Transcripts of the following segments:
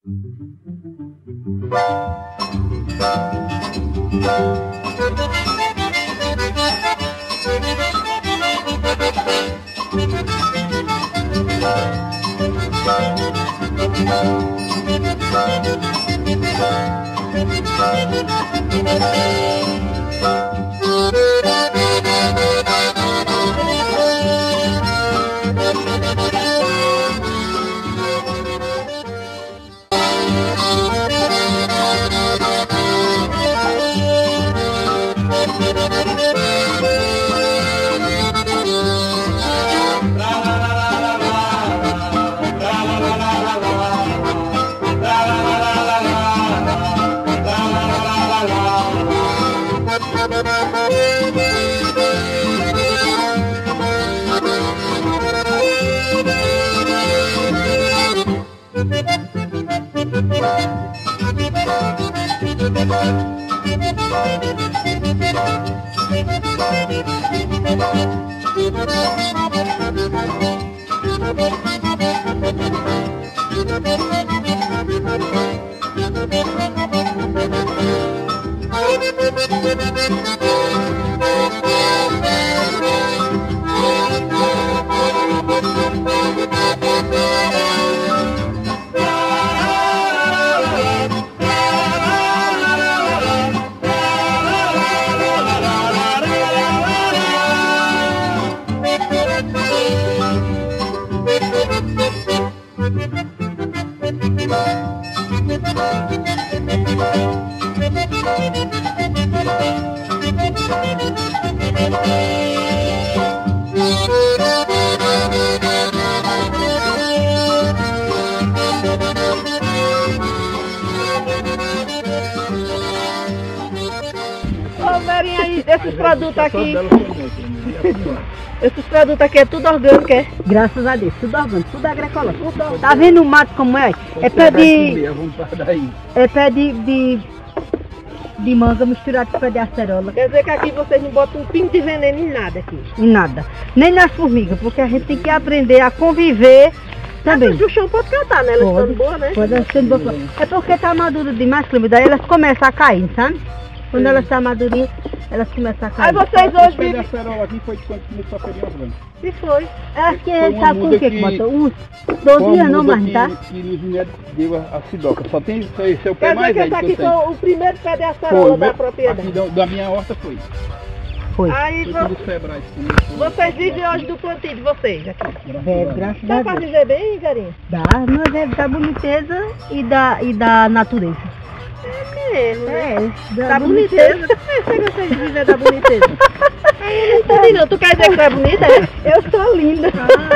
Esses produtos aqui, esses produtos aqui é tudo orgânico, é? Graças a Deus, tudo orgânico, tudo agroecológico. Tá vendo o mato como é? É pé de manga misturado com pé de acerola. Quer dizer que aqui vocês não botam um pingo de veneno em nada aqui? Em nada. Nem nas formigas, porque a gente tem que aprender a conviver também. Mas o chão pode cantar, né? Elas estão boas, né? Pode ser boa. É porque tá madura demais, daí elas começam a cair, sabe? Quando elas estão madurinhas, elas começam a cair. Aí vocês hoje vivem... A acerola aqui foi de quando começou a pegar branco. E foi. Acho que sabe com o que botou? Uns 12 anos, não mais, tá? Que nos netos deu a sidoca. Só tem seu pé Quer mais dizer que velho esse aqui foi o primeiro pé de acerola da propriedade? Aqui da minha horta foi. Foi. Aí Foi dos febrais. vocês vivem hoje do plantio de vocês aqui? Graças a Dá pra Deus. viver bem, Garinha? Dá, nós é da boniteza e da natureza. É mesmo, né? Da boniteza. Você gosta de viver da boniteza? Eu não entendi não. Tu quer dizer que tu é bonita? Eu sou linda.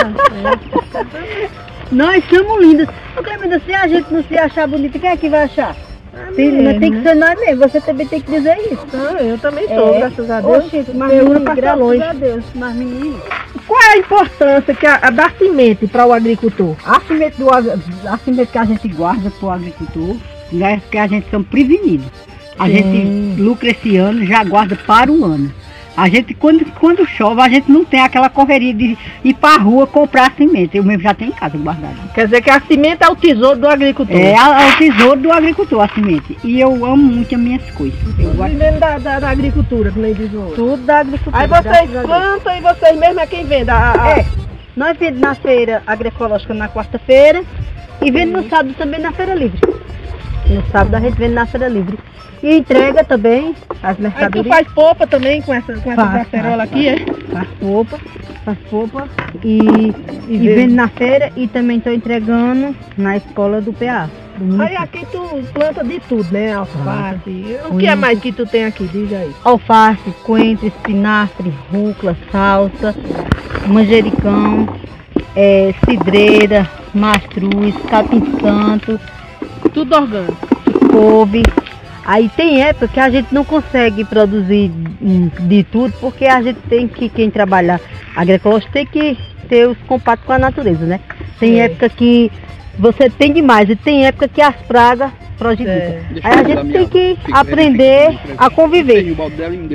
Nós somos lindas. Porque, meu Deus, se a gente não se achar bonita, quem é que vai achar? Mas tem que ser nós mesmo. Você também tem que dizer isso. Não, eu também sou, graças a Deus. Oxe, mas menina passa longe. Graças a Deus, mas menina. Qual é a importância da semente para o agricultor? A semente que a gente guarda para o agricultor, é porque a gente somos prevenidos. A gente lucra esse ano, já guarda para o ano. A gente, quando chove, a gente não tem aquela correria de ir para a rua comprar semente. Eu mesmo já tenho em casa guardado. Quer dizer que a semente é o tesouro do agricultor? É o tesouro do agricultor, a semente. E eu amo muito as minhas coisas. Eu gosto da agricultura, que nem diz o outro. tudo da agricultura. Aí vocês plantam e vocês mesmo é quem vende? Nós vendemos na feira agroecológica na quarta-feira e vendemos no sábado também na feira livre. No sábado a gente vende na feira livre. E entrega também as mercadorias. Aí tu faz polpa também com essa acerola aqui, é? Faz polpa e vende na feira e também estou entregando na escola do PA. Aí aqui tu planta de tudo, né? Alface. O que é mais que tu tem aqui? Diz aí. Alface, coentro, espinafre, rúcula, salsa, manjericão, cidreira, mastruz, capim-santo. Tudo orgânico. Couve. Aí tem época que a gente não consegue produzir de tudo, porque a gente tem que, quem trabalha agroecológico tem que ter os contatos com a natureza, né? Tem época que você tem demais e tem época que as pragas prejudicam. Aí a gente tem que aprender a conviver.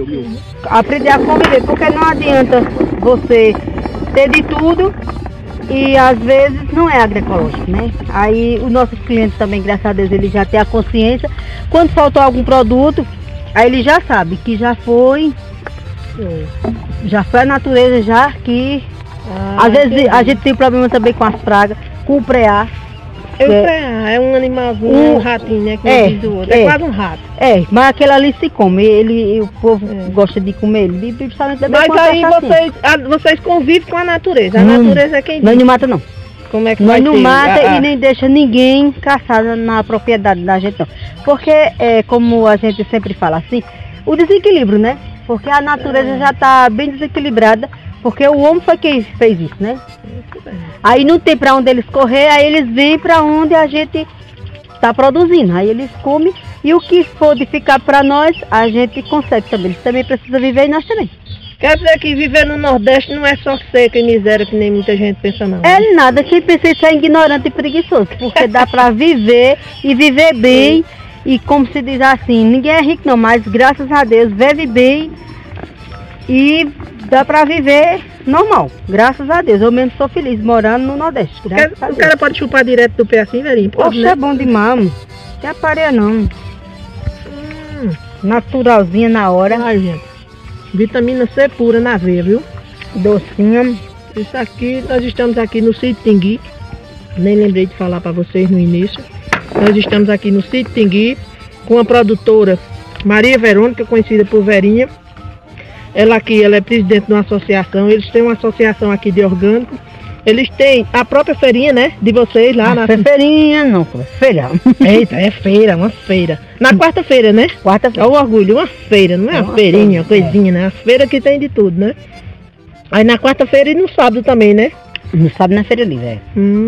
Aprender a conviver, porque não adianta você ter de tudo e às vezes não é agroecológico, né? Aí os nossos clientes também, graças a Deus, eles já têm a consciência. Quando faltou algum produto, aí ele já sabe que já foi a natureza já que... às vezes a gente tem problema também com as pragas, com o preá. É um animalzinho, um ratinho, né? Que diz o outro. É quase um rato. Mas aquele ali se come, o povo gosta de comer ele. Mas aí vocês convivem com a natureza. A natureza é quem diz. Nós não mata não. Como é que nós não mata e nem deixa ninguém caçar na propriedade da gente não. Porque, como a gente sempre fala assim, o desequilíbrio, né? Porque a natureza já está bem desequilibrada. Porque o homem foi quem fez isso, né? Aí não tem para onde eles correr, aí eles vêm para onde a gente está produzindo. Aí eles comem e o que for de ficar para nós, a gente consegue também. Eles também precisam viver e nós também. Quer dizer que viver no Nordeste não é só seca e miséria, que nem muita gente pensa não. É nada, quem pensa isso é ignorante e preguiçoso. Porque dá para viver e viver bem. E como se diz assim, ninguém é rico não, mas graças a Deus vive bem e dá para viver normal, graças a Deus. Eu mesmo sou feliz morando no Nordeste. O cara pode chupar direto do pé assim, velhinho? Poxa, né? É bom demais, não tem aparelho não. Naturalzinha na hora. Ai, gente. Vitamina C pura na veia, viu? Docinha. Isso aqui, nós estamos aqui no sítio Tingui. Nem lembrei de falar para vocês no início. Nós estamos aqui no sítio Tingui com a produtora Maria Verônica, conhecida por Verinha. Ela é presidente de uma associação. Eles têm uma associação aqui de orgânico. Eles têm a própria feirinha, né? De vocês lá na... Feirinha não, feira. Eita, é feira, uma feira. Na quarta-feira, né? Quarta-feira. Olha o orgulho, uma feira, não é uma feirinha, coisinha, né? As feiras que tem de tudo, né? Aí na quarta-feira e no sábado também, né? No sábado na feira livre,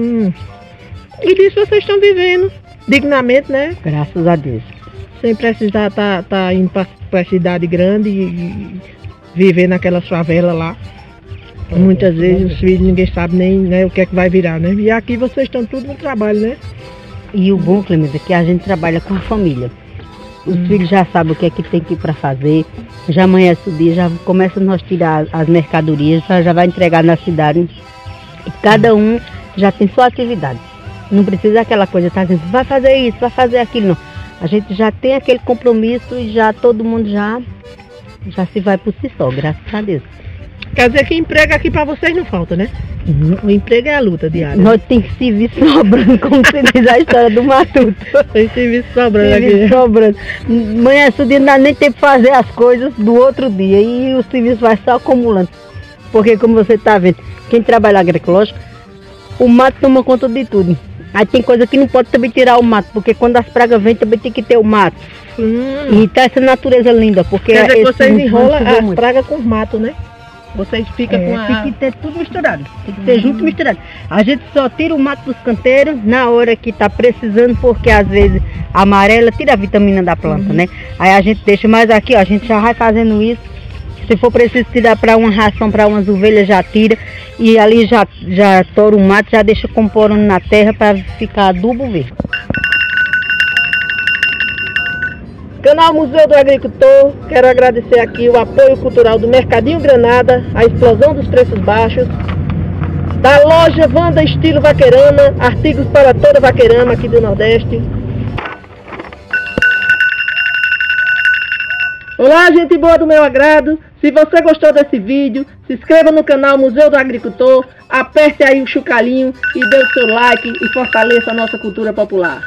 E disso vocês estão vivendo dignamente, né? Graças a Deus. Sem precisar tá indo para a cidade grande e viver naquelas favelas lá. Muitas vezes os filhos ninguém sabe nem, né, o que é que vai virar, né? E aqui vocês estão tudo no trabalho, né? E o bom, Clemente, é que a gente trabalha com a família. Os filhos já sabem o que é que tem que ir para fazer. Já amanhece o dia, já começa a nós tirar as mercadorias, já vai entregar na cidade. E cada um já tem sua atividade. Não precisa aquela coisa, tá dizendo, vai fazer isso, vai fazer aquilo, não. A gente já tem aquele compromisso e já todo mundo já se vai por si só, graças a Deus. Quer dizer que emprego aqui para vocês não falta, né? O emprego é a luta diária. Nós temos serviço sobrando, como se diz a história do Matuto. Tem serviço sobrando serviço aqui. Sobrando. Amanhã o dia não dá nem tempo de fazer as coisas do outro dia e o serviço vai só acumulando. Porque como você está vendo, quem trabalha agroecológico, o mato toma conta de tudo. Aí tem coisa que não pode também tirar o mato, porque quando as pragas vêm também tem que ter o mato. E tá essa natureza linda, porque... Quer dizer que vocês enrolam as pragas com os matos, né? Vocês ficam com a... Tem que ter tudo misturado, tem que ter junto e misturado. A gente só tira o mato dos canteiros na hora que tá precisando, porque às vezes a amarela tira a vitamina da planta, né? Aí a gente deixa, mas aqui ó, a gente já vai fazendo isso. Se for preciso tirar para uma ração, para umas ovelhas, já tira. E ali já tora o mato, já deixa comporando na terra para ficar adubo verde. Canal Museu do Agricultor, quero agradecer aqui o apoio cultural do Mercadinho Granada, a explosão dos preços baixos, da loja Wanda Estilo Vaquerama, artigos para toda vaquerama aqui do Nordeste. Olá, gente boa do meu agrado, se você gostou desse vídeo, se inscreva no canal Museu do Agricultor, aperte aí o chocalhinho e dê o seu like e fortaleça a nossa cultura popular.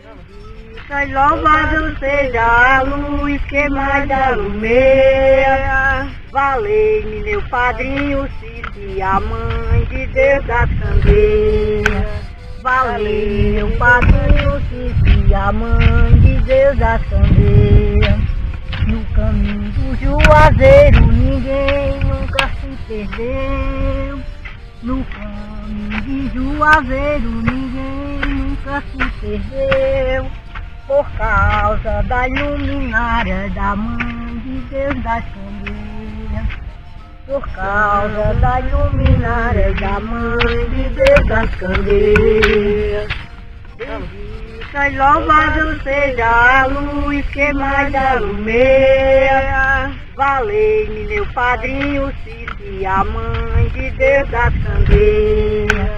Louvado seja a luz que mais alumeia. Valei-me, meu padrinho Cício, a mãe de Deus das candeias. Valei, meu padrinho Cício, a mãe de Deus das candeias. No caminho do Juazeiro ninguém nunca se perdeu. No caminho de Juazeiro ninguém nunca se perdeu. Por causa da luminária da mãe de Deus das candeias. Por causa da luminária da mãe de Deus das candeias. Bendita e louvado seja a luz que mais alumeia. Valei-me, meu padrinho Cício, a mãe de Deus das candeias.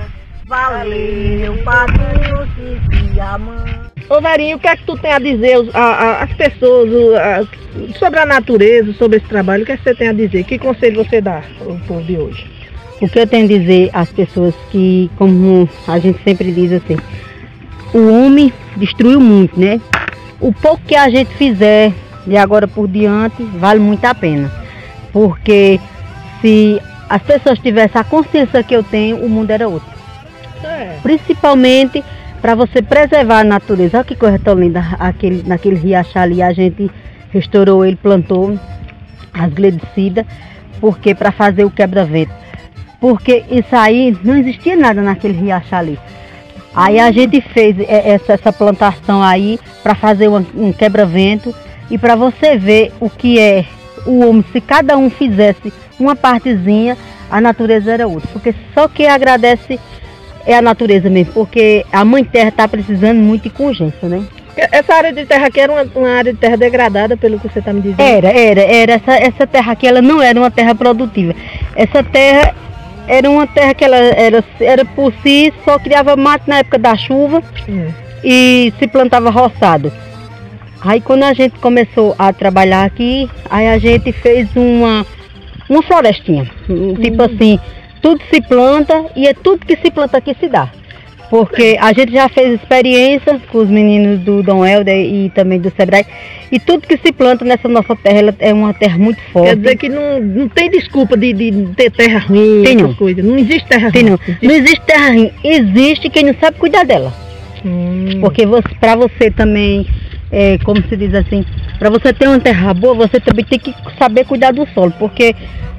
Valeu, padrinho, se a mãe. Ô Verinha, o que é que tu tem a dizer às pessoas sobre a natureza, sobre esse trabalho? O que é que você tem a dizer? Que conselho você dá ao povo de hoje? O que eu tenho a dizer às pessoas que, como a gente sempre diz assim, o homem destruiu muito, né? O pouco que a gente fizer de agora por diante vale muito a pena. Porque se as pessoas tivessem a consciência que eu tenho, o mundo era outro. Principalmente para você preservar a natureza. Olha que coisa tão linda, naquele riacho ali a gente restaurou ele, plantou as gledicidas, porque para fazer o quebra-vento. Porque isso aí, não existia nada naquele riacho ali. Aí a gente fez essa plantação aí para fazer um quebra-vento e para você ver o que é o homem, se cada um fizesse uma partezinha, a natureza era outra. Porque só quem agradece é a natureza mesmo, porque a mãe terra está precisando muito de urgência, né? Essa área de terra aqui era uma área de terra degradada, pelo que você está me dizendo? Era. Essa terra aqui, ela não era uma terra produtiva. Essa terra era uma terra que ela era por si, só criava mato na época da chuva e se plantava roçado. Aí quando a gente começou a trabalhar aqui, aí a gente fez uma florestinha, tipo assim, tudo se planta e é tudo que se planta aqui se dá. Porque a gente já fez experiência com os meninos do Dom Helder e também do Sebrae, e tudo que se planta nessa nossa terra, ela é uma terra muito forte. Quer dizer que não tem desculpa de ter terra ruim, tem essas coisas. Não existe terra ruim. Tem não. Não existe terra ruim, existe quem não sabe cuidar dela. Porque para você também, como se diz assim, para você ter uma terra boa, você também tem que saber cuidar do solo, porque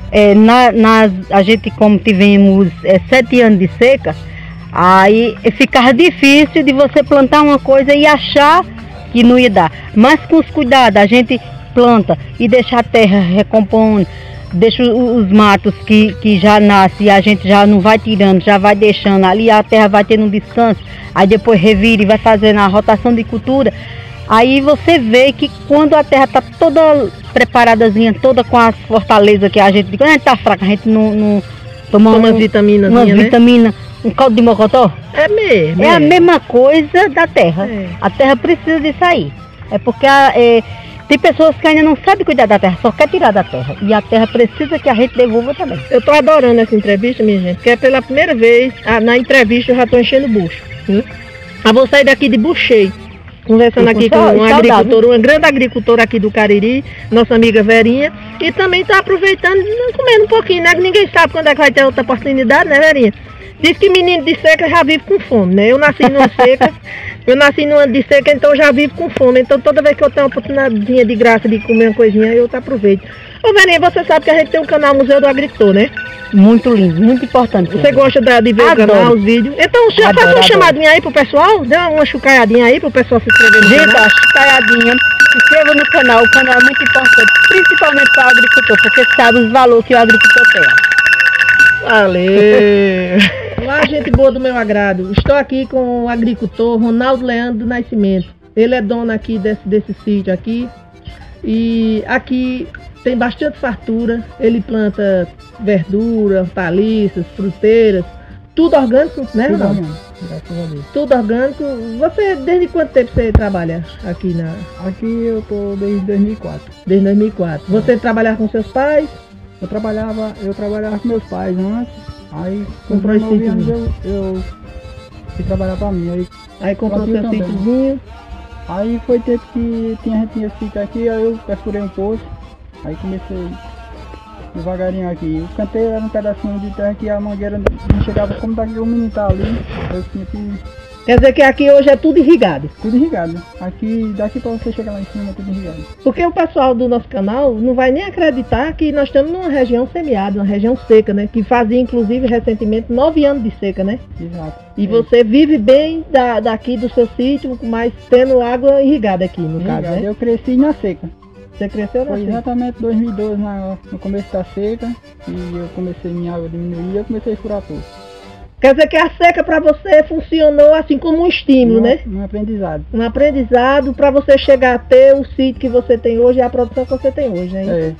a gente, como tivemos 7 anos de seca, aí ficava difícil de você plantar uma coisa e achar que não ia dar. Mas com os cuidados, a gente planta e deixa a terra recompondo, deixa os matos que já nascem e a gente já não vai tirando, já vai deixando, ali a terra vai tendo um descanso, aí depois revira e vai fazendo a rotação de cultura. Aí você vê que quando a terra está toda preparadazinha, toda com as fortalezas que a gente... Quando a gente está fraca, a gente não toma umas vitaminas, né? Um caldo de mocotó. É mesmo. É a mesma coisa da terra. A terra precisa disso aí. É porque tem pessoas que ainda não sabem cuidar da terra, só quer tirar da terra. E a terra precisa que a gente devolva também. Eu estou adorando essa entrevista, minha gente, porque é pela primeira vez, na entrevista eu já estou enchendo o bucho. Eu vou sair daqui de bucho cheio, conversando aqui com uma agricultora, uma grande agricultora aqui do Cariri, nossa amiga Verinha, e também está aproveitando, comendo um pouquinho, né? Que ninguém sabe quando é que vai ter outra oportunidade, né, Verinha? Diz que menino de seca já vive com fome, né? Eu nasci numa seca, de seca, então já vivo com fome. Então toda vez que eu tenho uma oportunidade de graça de comer uma coisinha, eu aproveito. Ô Verinha, você sabe que a gente tem um canal Museu do Agricultor, né? Muito lindo, muito importante. Você gosta de ver o canal, os vídeos? Então já faz uma chamadinha aí pro pessoal, dê uma chucaiadinha aí pro pessoal se inscrever no canal. Gente, chucaiadinha, se inscreva no canal, o canal é muito importante, principalmente para o agricultor, porque sabe os valores que o agricultor tem. Valeu! Olá, gente boa do meu agrado. Estou aqui com o agricultor Ronaldo Leandro do Nascimento. Ele é dono aqui desse sítio aqui. E aqui tem bastante fartura. Ele planta verdura, hortaliças, fruteiras. Tudo orgânico, né, Ronaldo? Graças a Deus. Tudo orgânico. Você, desde quanto tempo você trabalha aqui Aqui eu tô desde 2004. Desde 2004. Você trabalhava com seus pais? Eu trabalhava com meus pais antes, aí com Comprou 9 anos eu fui trabalhar pra mim. Aí comprou seu sítiozinho. Aí foi tempo que a gente tinha sítio aqui, aí eu perfurei um poço, aí comecei devagarinho aqui. O canteiro era um pedacinho de terra que a mangueira não chegava, como daqui o menino tá ali, eu tinha que... Quer dizer que aqui hoje é tudo irrigado? Tudo irrigado. Aqui, daqui para você chegar lá em cima, é tudo irrigado. Porque o pessoal do nosso canal não vai nem acreditar que nós estamos numa região semiárida, uma região seca, né? Que fazia, inclusive, recentemente 9 anos de seca, né? Exato. E você vive bem daqui do seu sítio, mas tendo água irrigada aqui, no caso, né? Eu cresci na seca. Você cresceu na seca? Foi exatamente 2012, no começo da seca, e eu comecei minha água a diminuir e eu comecei a furar poço. Quer dizer que a seca para você funcionou assim como um estímulo, né? Um aprendizado. Um aprendizado para você chegar a ter o sítio que você tem hoje e a produção que você tem hoje, né?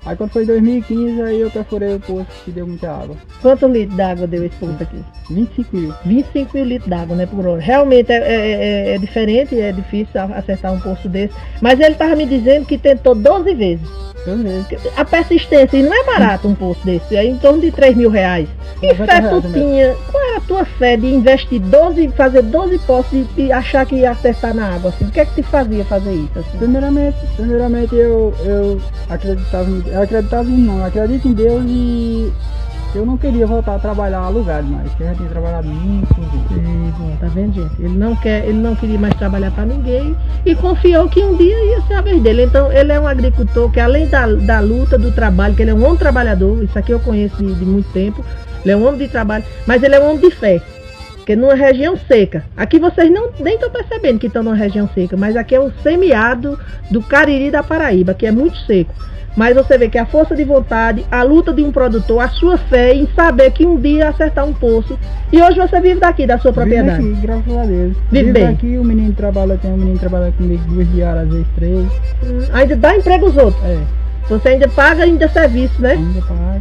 Aí quando foi em 2015, aí eu perfurei o poço que deu muita água. Quantos litros d'água deu esse poço aqui? 25 mil. 25 mil litros d'água, né, por hora. Realmente é diferente, é difícil acertar um poço desse. Mas ele estava me dizendo que tentou 12 vezes. 12 vezes. A persistência, e não é barato um poço desse, é em torno de 3 mil reais. Que fé tu tinha? Qual era a tua fé de investir 12, fazer 12 poços e achar que ia acertar na água? Assim? O que é que te fazia fazer isso? Assim? Primeiramente eu acreditava eu acredito em Deus e eu não queria voltar a trabalhar alugado mais, porque eu já tinha trabalhado muito. Bom, tá vendo, gente? Ele não queria mais trabalhar para ninguém e confiou que um dia ia ser a vez dele. Então, ele é um agricultor que, além da luta, do trabalho, que ele é um homem trabalhador, isso aqui eu conheço de muito tempo, ele é um homem de trabalho, mas ele é um homem de fé, porque numa região seca. Aqui vocês nem estão percebendo que estão numa região seca, mas aqui é o semiárido do Cariri da Paraíba, que é muito seco. Mas você vê que a força de vontade, a luta de um produtor, a sua fé em saber que um dia acertar um poço. E hoje você vive daqui, da sua propriedade. Vive aqui, graças a Deus. Vive bem. Aqui, o menino trabalha, tem um menino que trabalha comigo 2 diárias, às vezes 3. Ainda dá emprego aos outros. É. Você ainda paga ainda serviço, né? Ainda paga.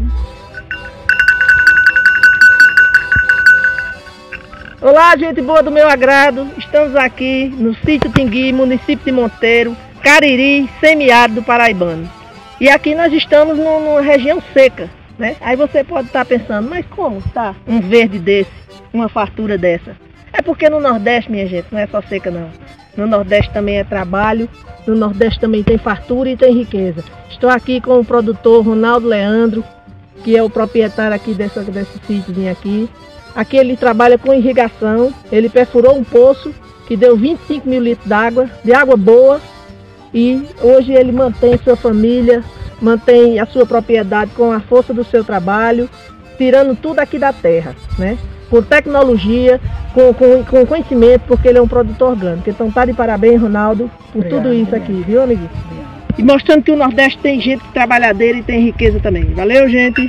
Olá, gente boa do meu agrado. Estamos aqui no sítio Tingui, município de Monteiro, Cariri, semiárido paraibano. E aqui nós estamos numa região seca, né? Aí você pode estar pensando, mas como está um verde desse, uma fartura dessa? É porque no Nordeste, minha gente, não é só seca não. No Nordeste também é trabalho, no Nordeste também tem fartura e tem riqueza. Estou aqui com o produtor Ronaldo Leandro, que é o proprietário aqui desse sítiozinho aqui. Aqui ele trabalha com irrigação, ele perfurou um poço que deu 25 mil litros d'água, de água boa. E hoje ele mantém sua família, mantém a sua propriedade com a força do seu trabalho, tirando tudo aqui da terra, né? Com tecnologia, com conhecimento, porque ele é um produtor orgânico. Então tá de parabéns, Ronaldo, por tudo isso aqui, viu, amiguinho? E mostrando que o Nordeste tem gente trabalhadeira e tem riqueza também. Valeu, gente!